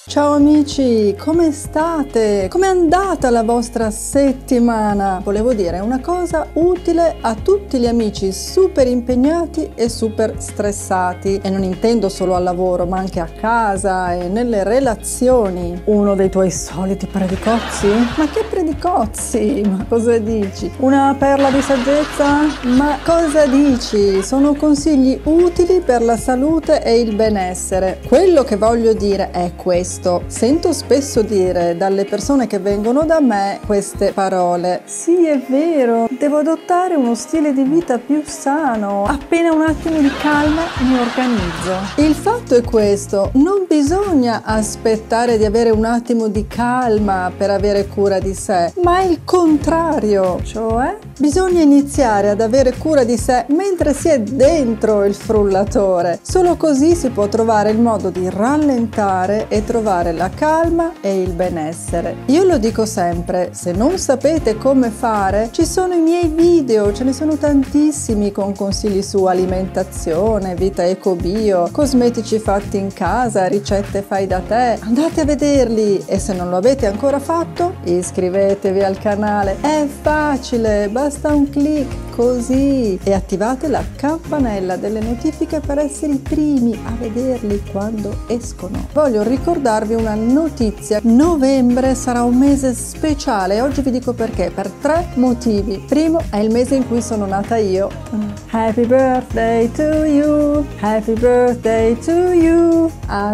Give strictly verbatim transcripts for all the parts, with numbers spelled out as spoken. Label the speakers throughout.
Speaker 1: Ciao amici, come state? Com'è andata la vostra settimana? Volevo dire una cosa utile a tutti gli amici super impegnati e super stressati, e non intendo solo al lavoro ma anche a casa e nelle relazioni. Uno dei tuoi soliti predicozzi? Ma che predicozzi? Ma cosa dici? Una perla di saggezza? Ma cosa dici? Sono consigli utili per la salute e il benessere. Quello che voglio dire è questo. Sento spesso dire dalle persone che vengono da me queste parole: sì, è vero, devo adottare uno stile di vita più sano, appena un attimo di calma mi organizzo. Il fatto è questo: non bisogna aspettare di avere un attimo di calma per avere cura di sé, ma il contrario, cioè bisogna iniziare ad avere cura di sé mentre si è dentro il frullatore. Solo così si può trovare il modo di rallentare e trovare la calma e il benessere. Io lo dico sempre: se non sapete come fare, ci sono i miei video, ce ne sono tantissimi con consigli su alimentazione, vita eco-bio, cosmetici fatti in casa, ricette fai da te. Andate a vederli, e se non lo avete ancora fatto, iscrivetevi al canale. È facile, basta un clic, così, e attivate la campanella delle notifiche per essere i primi a vederli quando escono. Voglio ricordarvi una notizia: novembre sarà un mese speciale. Oggi vi dico perché, per tre motivi. Primo, è il mese in cui sono nata io. Happy birthday to you, happy birthday to you.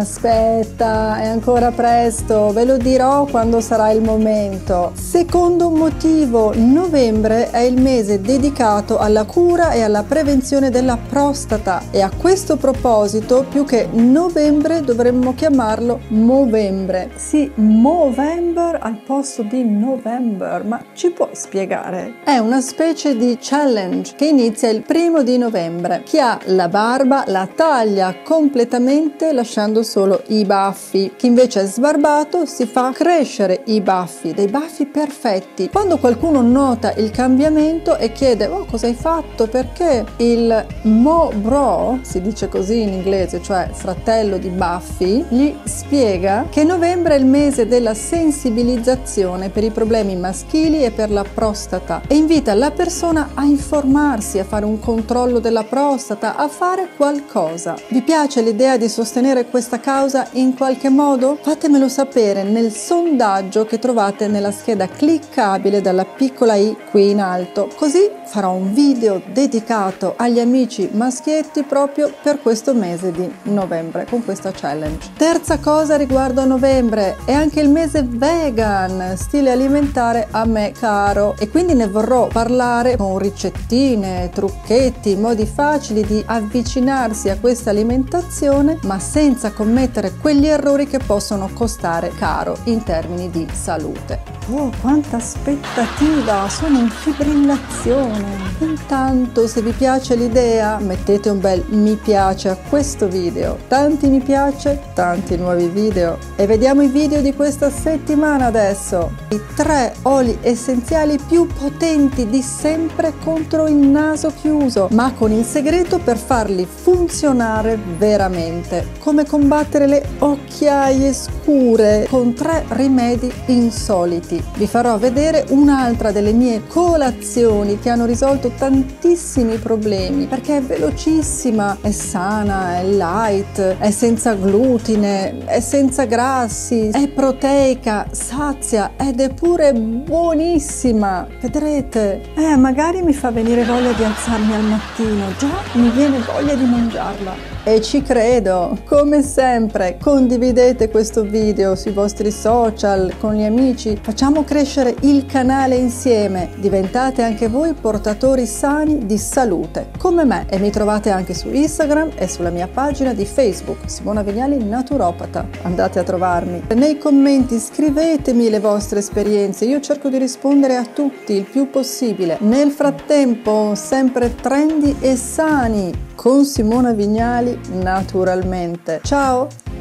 Speaker 1: Aspetta, è ancora presto, ve lo dirò quando sarà il momento. Secondo motivo, novembre è il mese dedicato alla cura e alla prevenzione della prostata, e a questo proposito più che novembre dovremmo chiamarlo Movembre. Sì, Movember al posto di November. Ma ci puoi spiegare? È una specie di challenge che inizia il primo di novembre. Chi ha la barba la taglia completamente lasciando solo i baffi. Chi invece è sbarbato si fa crescere i baffi, dei baffi perfetti. Quando qualcuno nota il cambiamento e chiede: oh, cosa hai fatto? Perché? Il Mo Bro, si dice così in inglese, cioè fratello di baffi, gli spiega che novembre è il mese della sensibilizzazione per i problemi maschili e per la prostata, e invita la persona a informarsi, a fare un controllo della prostata, a fare qualcosa. Vi piace l'idea di sostenere questa causa in qualche modo? Fatemelo sapere nel sondaggio che trovate nella scheda cliccabile dalla piccola i qui in alto, così farò un video dedicato agli amici maschietti proprio per questo mese di novembre con questa challenge. Terza cosa riguardo a novembre: è anche il mese vegan, stile alimentare a me caro, e quindi ne vorrò parlare con ricettine, trucchetti, modi facili di avvicinarsi a questa alimentazione ma senza commettere quegli errori che possono costare caro in termini di salute. Oh, quanta aspettativa! Sono in fibrillazione. Intanto, se vi piace l'idea, mettete un bel mi piace a questo video. Tanti mi piace, tanti nuovi video. E vediamo i video di questa settimana adesso. I tre oli essenziali più potenti di sempre contro il naso chiuso, ma con il segreto per farli funzionare veramente. Come combattere le occhiaie scure con tre rimedi insoliti. Vi farò vedere un'altra delle mie colazioni che hanno risolto tantissimi problemi, perché è velocissima, è sana, è light, è senza glutine, è senza grassi, è proteica, sazia ed è pure buonissima. Vedrete, eh, magari mi fa venire voglia di alzarmi al mattino, già mi viene voglia di mangiarla. E ci credo. Come sempre, condividete questo video sui vostri social, con gli amici, facciamo crescere il canale insieme, diventate anche voi portatori sani di salute, come me, e mi trovate anche su Instagram e sulla mia pagina di Facebook, Simona Vignali Naturopata. Andate a trovarmi. Nei commenti scrivetemi le vostre esperienze, io cerco di rispondere a tutti il più possibile. Nel frattempo, sempre trendy e sani, con Simona Vignali naturalmente. Ciao!